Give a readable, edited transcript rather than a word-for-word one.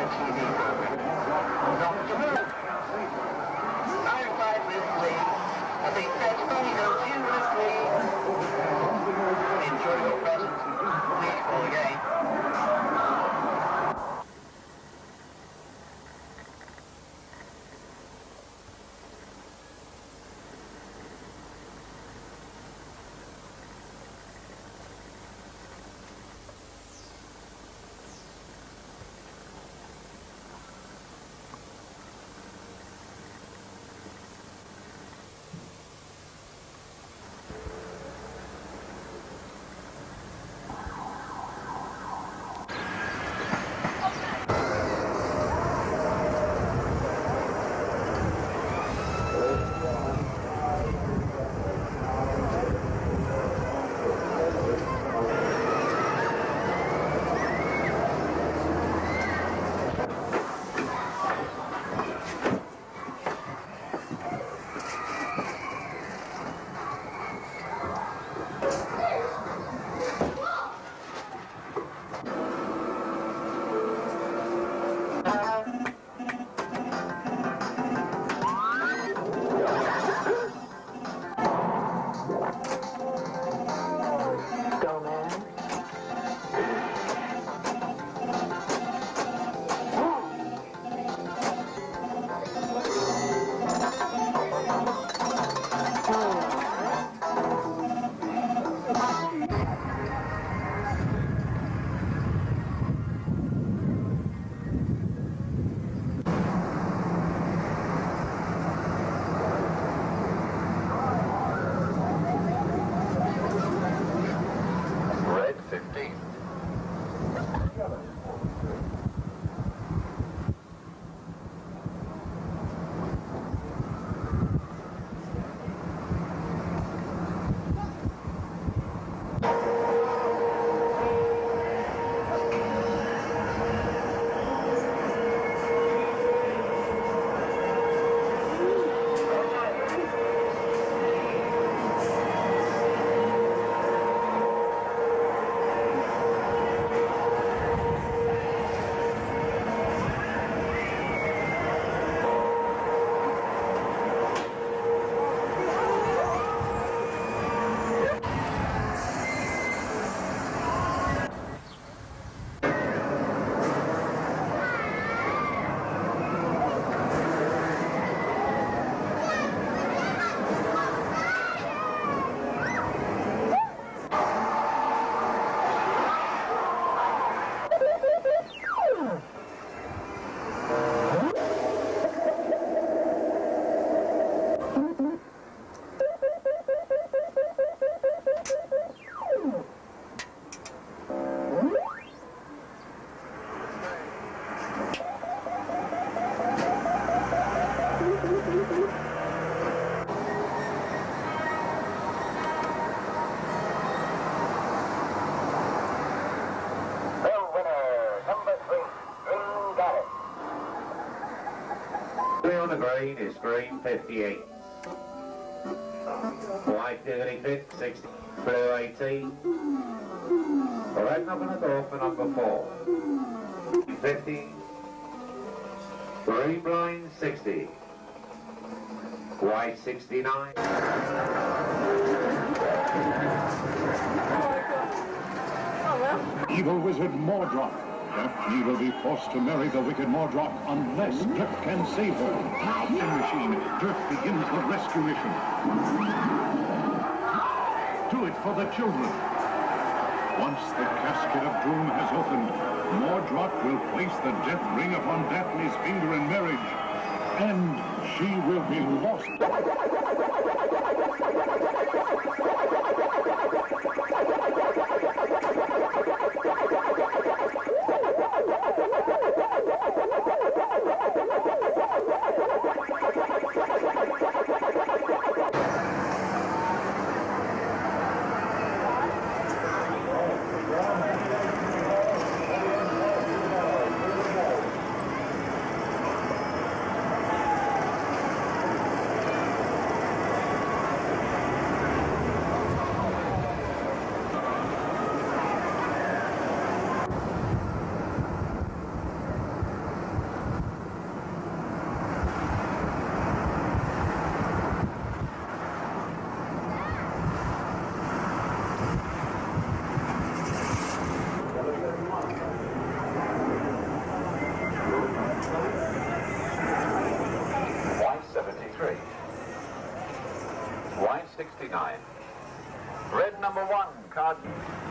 the TV program. Dr. Who. 9-5 with me. I think that's funny, don't you, with me? Enjoy your presents. Please call again. On the green is green 58. White 36, 60, blue 18. Red number on the door for number 4. 50. Green blind 60. White 69. Evil wizard Mordrock. Daphne will be forced to marry the wicked Mordrock unless Drift can save her. In machine, Drift begins the rescue mission. Do it for the children. Once the casket of doom has opened, Mordrock will place the death ring upon Daphne's finger in marriage, and she will be lost. 69. Red number 1, card.